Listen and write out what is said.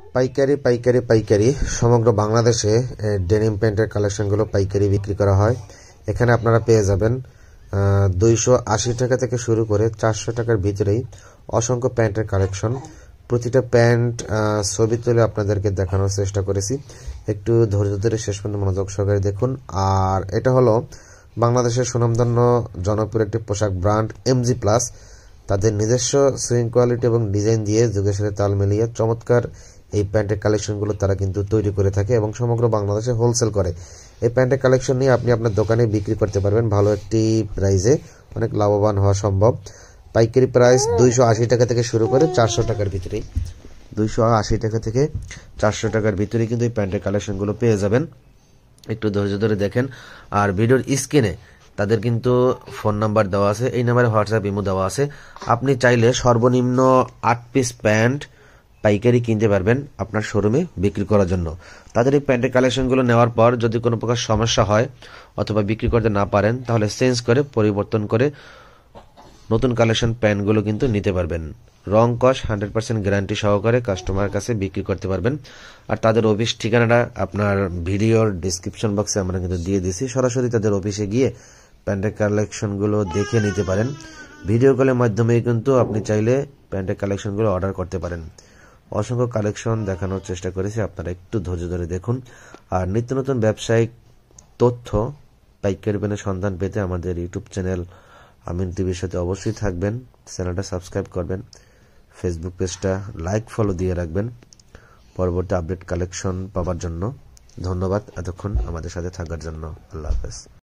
পাইকারি পাইকারি পাইকারি সমগ্র বাংলাদেশে ডেনিম প্যান্টের কালেকশনগুলো পাইকারি বিক্রি করা হয়। এখানে আপনারা পেয়ে যাবেন 280 টাকা থেকে শুরু করে 400 টাকার ভিতরেই অসংখ্য প্যান্টের কালেকশন। প্রতিটা প্যান্ট ছবি তুলে আপনাদেরকে দেখানোর চেষ্টা করেছি, একটু ধৈর্য ধরে শেষ পর্যন্ত মনোযোগ সহকারে দেখুন। আর এটা হলো বাংলাদেশের সুনামধন্য জনপ্রিয় একটি পোশাক ব্র্যান্ড এমজি প্লাস। তাদের নিজস্ব সুইং কোয়ালিটি এবং ডিজাইন দিয়ে যুগের সাথে তাল মিলিয়ে চমৎকার এই প্যান্টের কালেকশনগুলো তারা কিন্তু তৈরি করে থাকে এবং সমগ্র বাংলাদেশে হোলসেল করে। এই প্যান্টের কালেকশন নিয়ে আপনি আপনার দোকানে বিক্রি করতে পারবেন ভালো একটি প্রাইসে, অনেক লাভবান হওয়া সম্ভব। পাইকারি প্রাইস 280 টাকা থেকে শুরু করে 400 টাকার ভিতরেই, 280 টাকা থেকে 400 টাকার ভিতরেই কিন্তু এই প্যান্টের কালেকশনগুলো পেয়ে যাবেন। একটু ধৈর্য ধরে দেখেন। আর ভিডিওর স্ক্রিনে তাদের কিন্তু ফোন নাম্বার দেওয়া আছে, এই নাম্বারে হোয়াটসঅ্যাপ ইমো দেওয়া আছে। আপনি চাইলে সর্বনিম্ন 8 পিস প্যান্ট পাইকারি কিনতে পারবেন আপনার শোরুমে বিক্রি করার জন্য। তাদের এই প্যান্টের কালেকশনগুলো নেওয়ার পর যদি কোনো প্রকার সমস্যা হয় অথবা বিক্রি করতে না পারেন, তাহলে চেঞ্জ করে পরিবর্তন করে নতুন কালেকশন প্যান্টগুলো কিন্তু নিতে পারবেন। রং কস 100% গ্যারান্টি সহকারে কাস্টমারের কাছে বিক্রি করতে পারবেন। আর তাদের অফিস ঠিকানাটা আপনার ভিডিওর ডিসক্রিপশন বক্সে আমরা কিন্তু দিয়ে দিছি, সরাসরি তাদের অফিসে গিয়ে প্যান্টের কালেকশনগুলো দেখে নিতে পারেন। ভিডিও কলের মাধ্যমে কিন্তু আপনি চাইলে প্যান্টের কালেকশনগুলো অর্ডার করতে পারেন। অসংখ্য কালেকশন দেখানোর চেষ্টা করেছি, আপনারা একটু ধৈর্য ধরে দেখুন। আর নিত্য নতুন ব্যবসায়িক তথ্য পাইকারি প্যান্টের সন্ধান পেতে আমাদের ইউটিউব চ্যানেল আমিন টিভির সাথে অবশ্যই থাকবেন। চ্যানেলটা সাবস্ক্রাইব করবেন, ফেসবুক পেজটা লাইক ফলো দিয়ে রাখবেন পরবর্তী আপডেট কালেকশন পাওয়ার জন্য। ধন্যবাদ এতক্ষণ আমাদের সাথে থাকার জন্য। আল্লাহ হাফেজ।